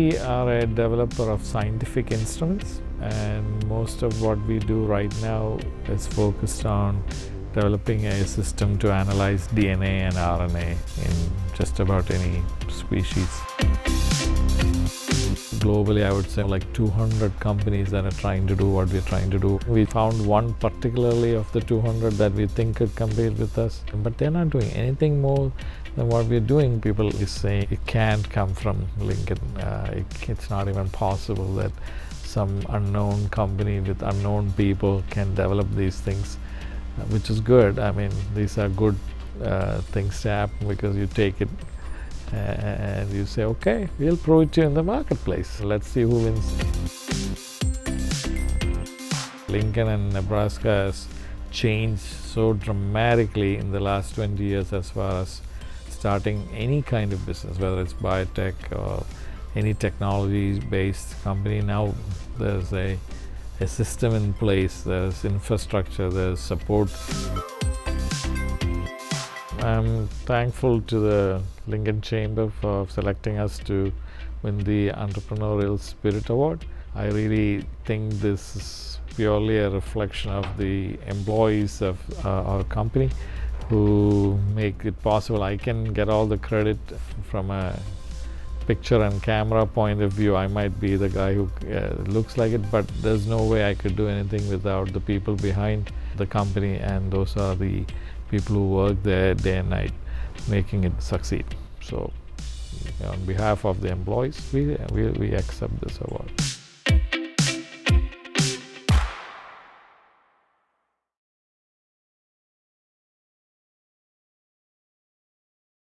We are a developer of scientific instruments, and most of what we do right now is focused on developing a system to analyze DNA and RNA in just about any species. Globally, I would say like 200 companies that are trying to do what we're trying to do. We found one particularly of the 200 that we think could compete with us, but they're not doing anything more than what we're doing. People is saying it can't come from Lincoln. It's not even possible that some unknown company with unknown people can develop these things, which is good. I mean, these are good things to happen because you take it and you say, okay, we'll prove it to you in the marketplace. Let's see who wins. Lincoln and Nebraska has changed so dramatically in the last 20 years as far as starting any kind of business, whether it's biotech or any technology-based company. Now there's a system in place, there's infrastructure, there's support. I'm thankful to the Lincoln Chamber for selecting us to win the Entrepreneurial Spirit Award. I really think this is purely a reflection of the employees of our company who make it possible. I can get all the credit from a picture and camera point of view. I might be the guy who looks like it, but there's no way I could do anything without the people behind the company, and those are the people who work there day and night making it succeed. So on behalf of the employees, we accept this award.